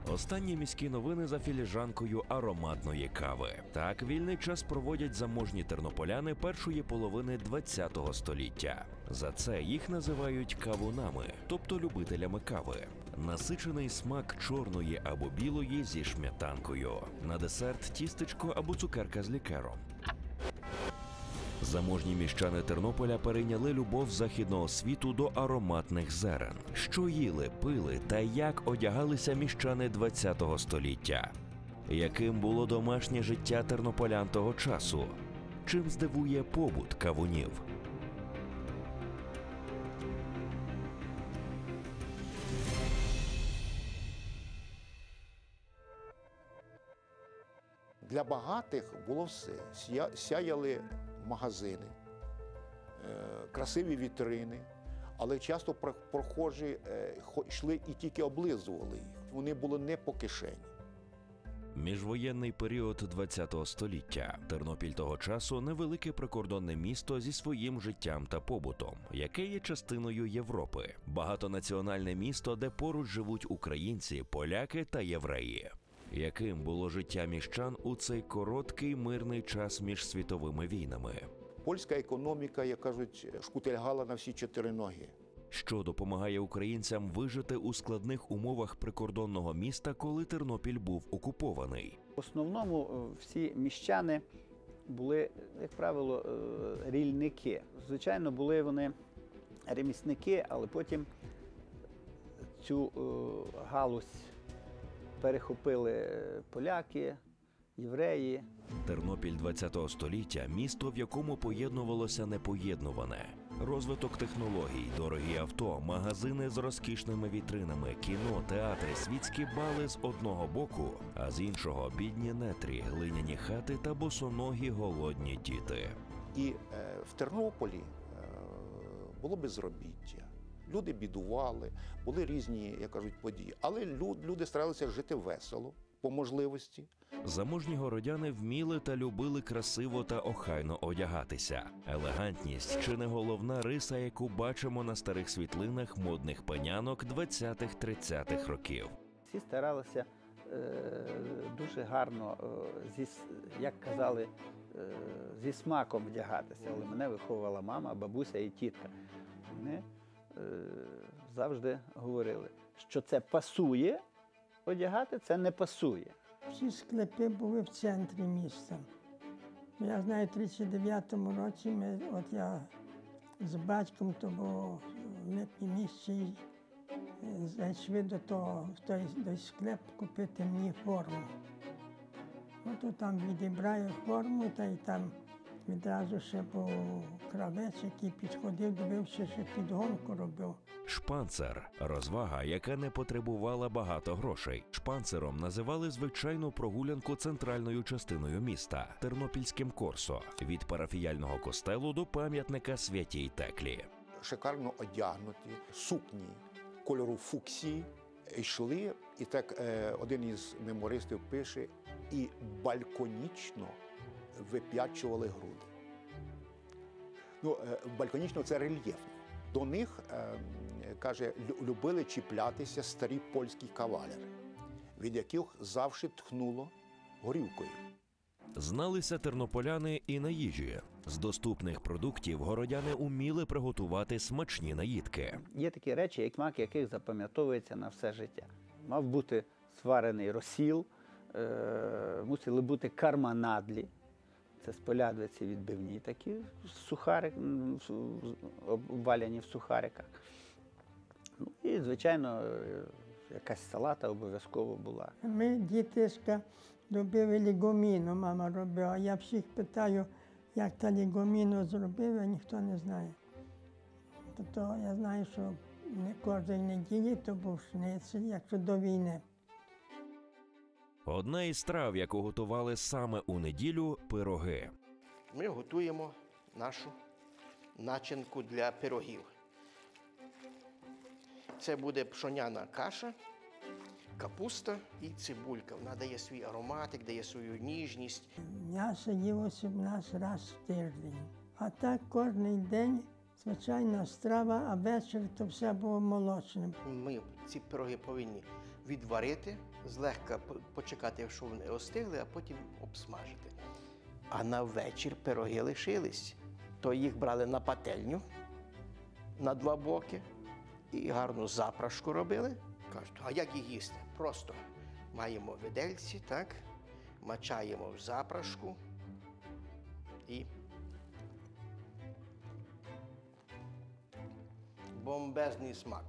Останні міські новини за філіжанкою ароматної кави. Так, вільний час проводять заможні тернополяни першої половини ХХ століття. За це їх називають кавунами, тобто любителями кави. Насичений смак чорної або білої зі шмятанкою. На десерт тістечко або цукерка з лікером. Заможні міщани Тернополя перейняли любов західного світу до ароматних зерен. Що їли, пили та як одягалися міщани ХХ століття? Яким було домашнє життя тернополян того часу? Чим здивує побут кавунів? Для багатих було все. Сяяли магазини, красиві вітрини, але часто прохожі йшли і тільки облизували їх. Вони були не по кишені. Міжвоєнний період ХХ століття. Тернопіль того часу – невелике прикордонне місто зі своїм життям та побутом, яке є частиною Європи. Багатонаціональне місто, де поруч живуть українці, поляки та євреї. Яким було життя міщан у цей короткий мирний час між світовими війнами? Польська економіка, як кажуть, шкутильгала на всі чотири ноги. Що допомагає українцям вижити у складних умовах прикордонного міста, коли Тернопіль був окупований? В основному всі міщани були, як правило, рільники. Звичайно, були вони ремісники, але потім цю галузь перехопили поляки, євреї. Тернопіль ХХ століття – місто, в якому поєднувалося непоєднуване. Розвиток технологій, дорогі авто, магазини з розкішними вітринами, кіно, театри, світські бали з одного боку, а з іншого – бідні нетрі, глиняні хати та босоногі голодні діти. І в Тернополі було безробіття. Люди бідували, були різні, як кажуть, події. Але люди старалися жити весело, по можливості. Заможні городяни вміли та любили красиво та охайно одягатися. Елегантність – чи не головна риса, яку бачимо на старих світлинах модних панянок 20-30-х років. Всі старалися дуже гарно, як казали, зі смаком вдягатися. Але мене виховувала мама, бабуся і тітка. Вони завжди говорили, що це пасує одягати, це не пасує. Всі склепи були в центрі міста. Я знаю, в 39-му році я з батьком, то було в літній місці, зайшли до той склеп купити мені форму. От там відібраю форму, та й там відразу ще був кравець, який підходив, дивився, що підгонку робив. Шпанцер – розвага, яка не потребувала багато грошей. Шпанцером називали звичайну прогулянку центральною частиною міста – Тернопільським Корсо, від парафіяльного костелу до пам'ятника Святій Теклі. Шикарно одягнуті, сукні кольору фуксії йшли, і так один із мемористів пише, і бальконічно вип'ячували груди. Ну, бальконічно – це рельєфно. До них, каже, любили чіплятися старі польські кавалери, від яких завжди тхнуло горілкою. Зналися тернополяни і на їжі. З доступних продуктів городяни уміли приготувати смачні наїдки. Є такі речі, як смак яких запам'ятовується на все життя. Мав бути сварений розсіл, мусили бути карманадлі. Це спелядвиці відбивні такі, обваляні в сухариках. Ну, і, звичайно, якась салата обов'язково була. Ми, дітиська, робили лігоміну, мама робила. Я всіх питаю, як та лігоміну зробила, ніхто не знає. Тобто я знаю, що не кожної неділі то був шницель, якщо до війни. Одна із страв, яку готували саме у неділю – пироги. Ми готуємо нашу начинку для пирогів. Це буде пшоняна каша, капуста і цибулька. Вона дає свій ароматик, дає свою ніжність. М'ясо їлося в нас раз в тиждень. А так кожен день звичайна страва, а ввечері то все було молочним. Ми ці пироги повинні відварити, злегка почекати, якщо вони остигли, а потім обсмажити. А на вечір пироги лишились. То їх брали на пательню на два боки і гарну запрашку робили. Кажуть, а як їх їсти? Просто маємо видельці, так, мачаємо в запрашку і бомбезний смак.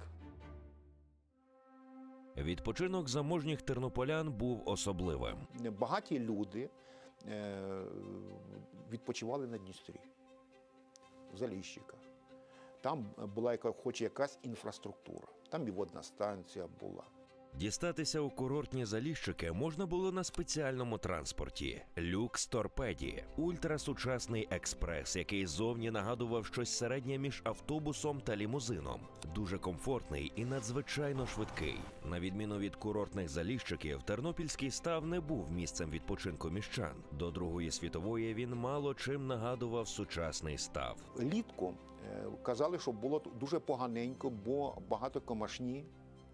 Відпочинок заможніх тернополян був особливим. Багаті люди відпочивали на Дністрі, в Заліщиках. Там була хоч якась інфраструктура, там і водна станція була. Дістатися у курортні Заліщики можна було на спеціальному транспорті – люкс-торпеді – ультрасучасний експрес, який зовні нагадував щось середнє між автобусом та лімузином. Дуже комфортний і надзвичайно швидкий. На відміну від курортних Заліщиків, Тернопільський став не був місцем відпочинку міщан. До Другої світової він мало чим нагадував сучасний став. Літку казали, що було дуже поганенько, бо багато комашні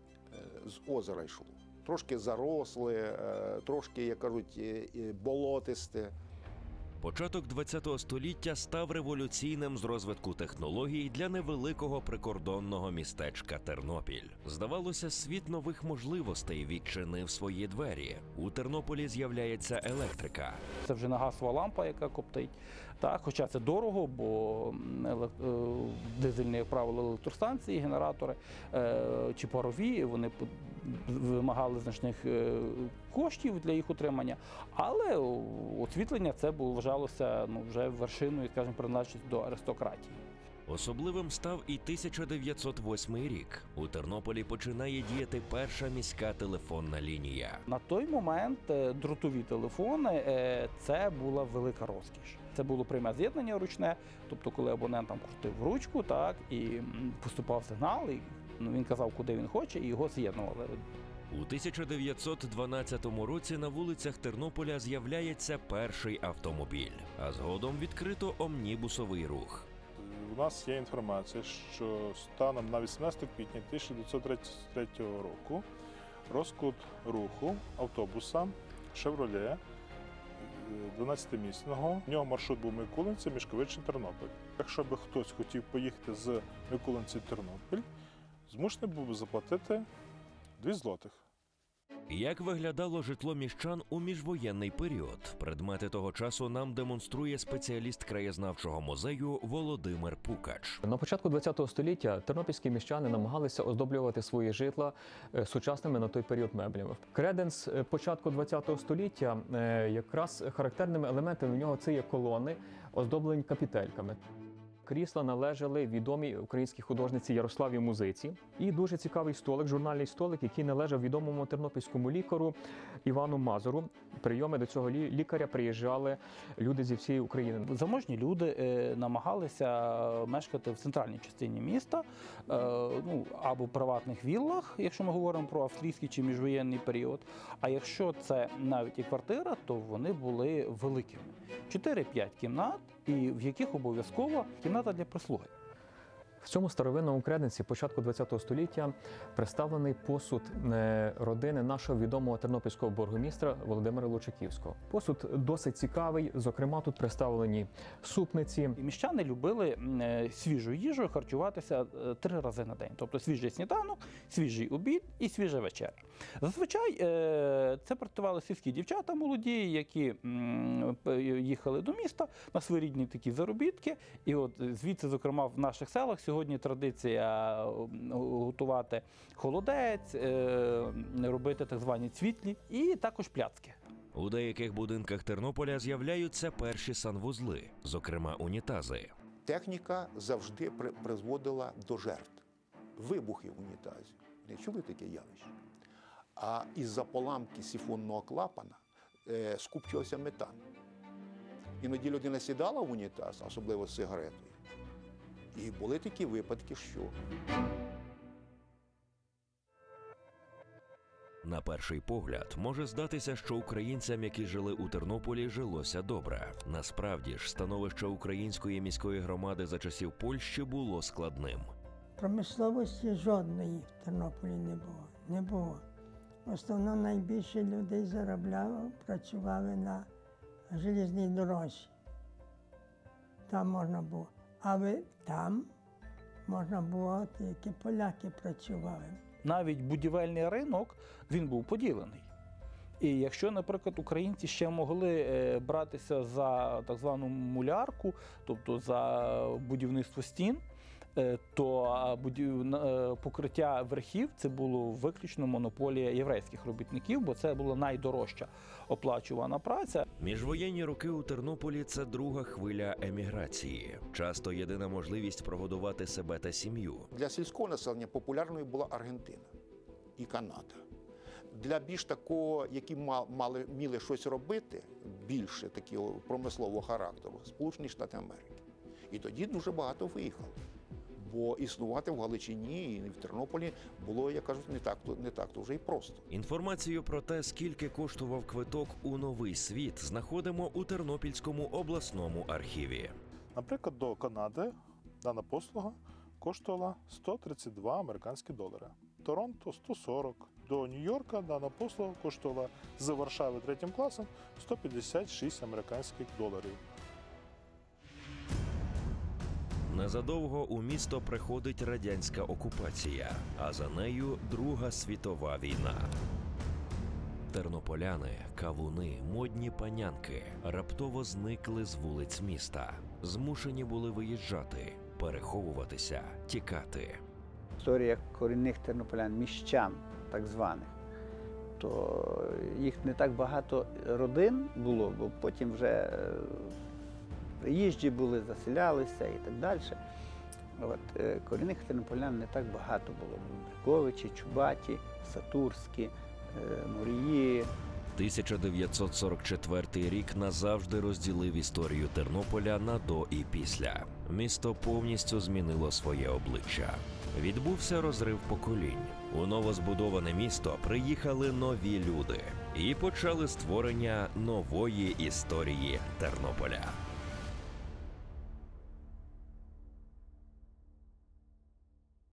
з озера йшло. Трошки заросле, трошки, як кажуть, болотисте. Початок ХХ століття став революційним з розвитку технологій для невеликого прикордонного містечка Тернопіль. Здавалося, світ нових можливостей відчинив свої двері. У Тернополі з'являється електрика. Це вже не газова лампа, яка коптить. Так, хоча це дорого, бо дизельні, як правило, електростанції, генератори чи парові, вони вимагали значних коштів для їх утримання. Але освітлення це вважалося вже вершиною, скажімо, приналежність до аристократії. Особливим став і 1908 рік. У Тернополі починає діяти перша міська телефонна лінія. На той момент дротові телефони – це була велика розкіш. Це було пряме з'єднання ручне, тобто коли абонент там крутив ручку, так, і поступав сигнал, і він казав, куди він хоче, і його з'єднували. У 1912 році на вулицях Тернополя з'являється перший автомобіль, а згодом відкрито омнібусовий рух. У нас є інформація, що станом на 18 квітня 1933 року розклад руху автобуса «Шевроле» 12-місного, в нього маршрут був Микулинці, Мішковичин, Тернопіль. Якщо б хтось хотів поїхати з Микулинці в Тернопіль, змушений був би заплатити 2 злотих. Як виглядало житло міщан у міжвоєнний період? Предмети того часу нам демонструє спеціаліст краєзнавчого музею Володимир Пукач. На початку ХХ століття тернопільські міщани намагалися оздоблювати свої житла сучасними на той період меблями. Креденс початку ХХ століття якраз характерними елементами в нього це є колони, оздоблені капітельками. Крісла належали відомій українській художниці Ярославі Музиці. І дуже цікавий столик, журнальний столик, який належав відомому тернопільському лікарю Івану Мазуру. Прийоми до цього лікаря приїжджали люди зі всієї України. Заможні люди намагалися мешкати в центральній частині міста, або в приватних віллах, якщо ми говоримо про австрійський чи міжвоєнний період. А якщо це навіть і квартира, то вони були великими. 4-5 кімнат, і в яких обов'язково кімната для прислуги. В цьому старовинному креденсі початку ХХ століття представлений посуд родини нашого відомого тернопільського бургомістра Володимира Лучаківського. Посуд досить цікавий, зокрема тут представлені супниці. І міщани любили свіжою їжею харчуватися 3 рази на день. Тобто свіжий сніданок, свіжий обід і свіжа вечеря. Зазвичай це працювали сільські дівчата молоді, які їхали до міста на своєрідні такі заробітки. І от звідси, зокрема, в наших селах сьогодні традиція готувати холодець, робити так звані цвітлі і також пляцки. У деяких будинках Тернополя з'являються перші санвузли, зокрема унітази. Техніка завжди призводила до жертв. Вибухи в унітазі. Не чули таке явище? А із-за поламки сифонного клапана скупчувався метан. Іноді людина сідала в унітаз, особливо з сигаретою. І були такі випадки, що... На перший погляд, може здатися, що українцям, які жили у Тернополі, жилося добре. Насправді ж, становище української міської громади за часів Польщі було складним. Промисловості жодної в Тернополі не було. В основному найбільше людей заробляло, працювали на железній дорозі. Там можна було. Але там можна було, тільки поляки працювали. Навіть будівельний ринок, він був поділений. І якщо, наприклад, українці ще могли братися за так звану мулярку, тобто за будівництво стін, то покриття верхів – це було виключно монополія єврейських робітників, бо це була найдорожча оплачувана праця. Міжвоєнні роки у Тернополі – це друга хвиля еміграції. Часто єдина можливість прогодувати себе та сім'ю. Для сільського населення популярною була Аргентина і Канада. Для більш такого, які мали щось робити, більше такого промислового характеру, Сполучені Штати Америки. І тоді дуже багато виїхало. Бо існувати в Галичині і в Тернополі було, як кажуть, не так-то вже і просто. Інформацію про те, скільки коштував квиток у новий світ, знаходимо у Тернопільському обласному архіві. Наприклад, до Канади дана послуга коштувала 132 американські долари. Торонто – 140. До Нью-Йорка дана послуга коштувала з Варшави 3 класом 156 американських доларів. Незадовго у місто приходить радянська окупація, а за нею Друга світова війна. Тернополяни, кавуни, модні панянки раптово зникли з вулиць міста. Змушені були виїжджати, переховуватися, тікати. Історія корінних тернополян, міщан так званих, то їх не так багато родин було, бо потім вже приїжджі були, заселялися і так далі. Корінних тернополян не так багато було. Бриковичі, Чубаті, Сатурські, Мурії. 1944 рік назавжди розділив історію Тернополя на до і після. Місто повністю змінило своє обличчя. Відбувся розрив поколінь. У новозбудоване місто приїхали нові люди і почали створення нової історії Тернополя.